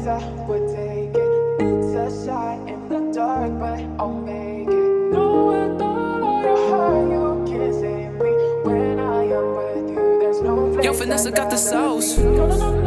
guess I would take it. It's a shot in the dark, but I'll make it. Knowing all of your heart, you can't save me. When I am with you, there's no place. Yo, Finxssa got the sauce.